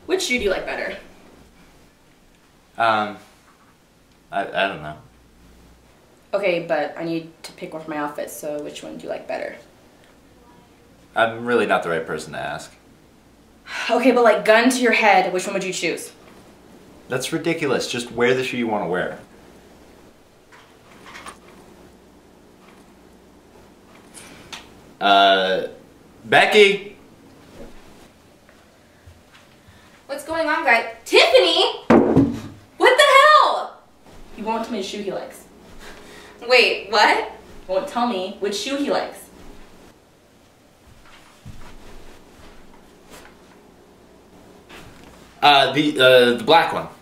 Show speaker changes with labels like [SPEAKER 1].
[SPEAKER 1] Which shoe do you like better?
[SPEAKER 2] I don't know.
[SPEAKER 1] Okay, but I need to pick one for my outfit, so which one do you like better?
[SPEAKER 2] I'm really not the right person to ask.
[SPEAKER 1] Okay, but like gun to your head, which one would you choose?
[SPEAKER 2] That's ridiculous. Just wear the shoe you want to wear. Becky!
[SPEAKER 1] What's going on, guys? Tiffany! What the hell? You won't tell me the shoe he likes.
[SPEAKER 3] Wait, what?
[SPEAKER 1] You won't tell me which shoe he likes.
[SPEAKER 2] The black one.